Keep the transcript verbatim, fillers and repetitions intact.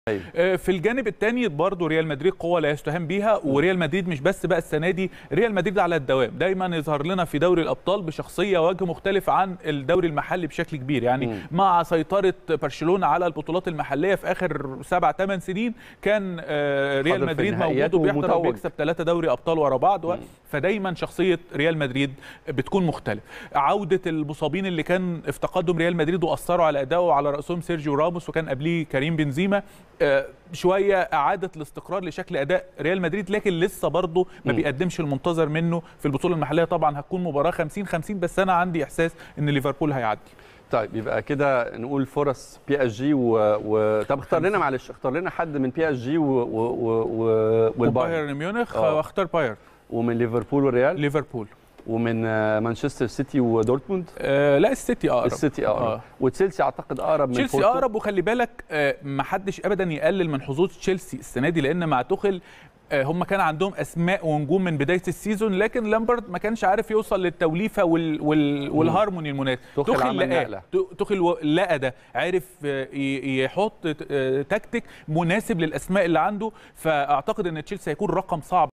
أيوة. في الجانب الثاني برضه ريال مدريد قوه لا يستهان بيها، وريال مدريد مش بس بقى السنه دي، ريال مدريد على الدوام دايما يظهر لنا في دوري الابطال بشخصيه وجه مختلف عن الدوري المحلي بشكل كبير، يعني م. مع سيطره برشلونه على البطولات المحليه في اخر سبع ثمان سنين كان ريال مدريد موجود وبيحضر وبيكسب ثلاثه دوري ابطال ورا بعض، م. فدايما شخصيه ريال مدريد بتكون مختلف. عوده المصابين اللي كان افتقدهم ريال مدريد واثروا على ادائه، على راسهم سيرجيو راموس وكان قبليه كريم بنزيما، شويه اعاده الاستقرار لشكل اداء ريال مدريد، لكن لسه برضه ما بيقدمش المنتظر منه في البطوله المحليه. طبعا هتكون مباراه خمسين خمسين، بس انا عندي احساس ان ليفربول هيعدي. طيب يبقى كده نقول فرص بي اس جي و... و... طب اختار لنا معلش اختار لنا حد من بي اس جي و... و... و... والبايرن ميونخ. واختار بايرن. ومن ليفربول والريال؟ ليفربول. ومن مانشستر سيتي ودورتموند؟ آه لا السيتي اقرب. السيتي اقرب. آه. وتشيلسي اعتقد اقرب من تشيلسي اقرب، وخلي بالك آه ما حدش ابدا يقلل من حظوظ تشيلسي السنه دي، لان مع توخيل آه هم كان عندهم اسماء ونجوم من بدايه السيزون، لكن لامبرد ما كانش عارف يوصل للتوليفه وال وال والهارموني المناسب. توخيل لقى توخيل لقى ده، عارف آه يحط آه تكتيك مناسب للاسماء اللي عنده، فاعتقد ان تشيلسي هيكون رقم صعب.